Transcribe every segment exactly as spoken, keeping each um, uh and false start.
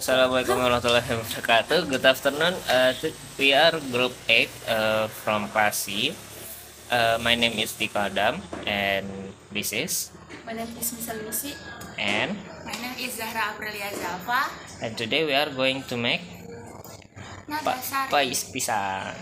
Assalamualaikum warahmatullahi wabarakatuh. Good afternoon. Uh, we are group eight uh, from Pasi. Uh, my name is Tiko Adam, and this is. My name is Misal Misi. And. My name is Zahra Aprilia Zalfa. And today we are going to make. Pa pais pisang.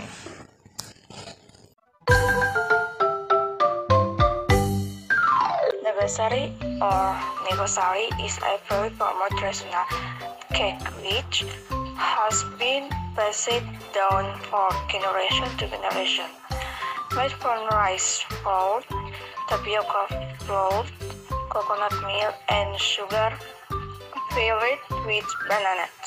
Nagasari or Negosari is a very formal traditional cake which has been passed down from generation to generation. Made from rice flour, tapioca flour, coconut milk, and sugar, filled with bananas.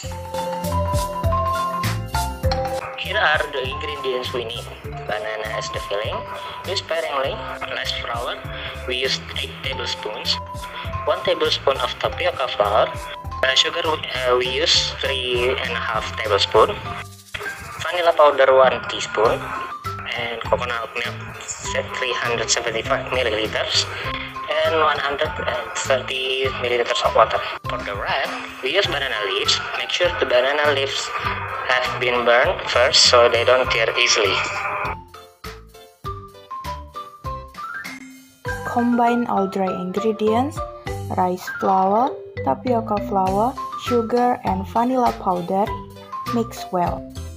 Here are the ingredients we need. Banana as the filling. Use sparingly. Less flour. We use eight tablespoons. one tablespoon of tapioca flour. Uh, sugar uh, we use three and a half tablespoon. Vanilla powder one teaspoon. And coconut milk three hundred seventy-five milliliters. And one hundred thirty milliliters of water. For the wrap, we use banana leaves. Make sure the banana leaves have been burned first so they don't tear easily. Combine all dry ingredients, rice flour, tapioca flour, sugar, and vanilla powder. Mix well.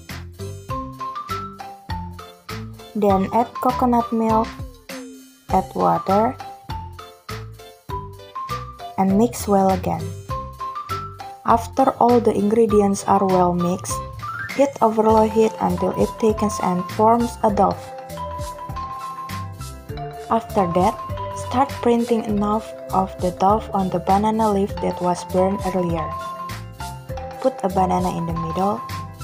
Then add coconut milk, add water, and mix well again. After all the ingredients are well mixed, heat over low heat until it thickens and forms a dough. After that, start printing enough of the dough on the banana leaf that was burned earlier. Put a banana in the middle.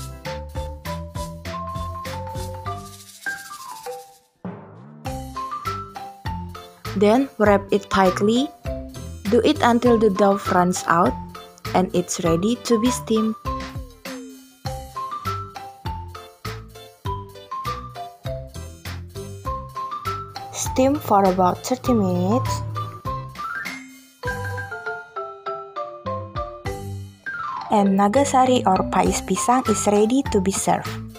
Then wrap it tightly. Do it until the dough runs out and it's ready to be steamed. Steam for about thirty minutes. And Nagasari or pais pisang is ready to be served.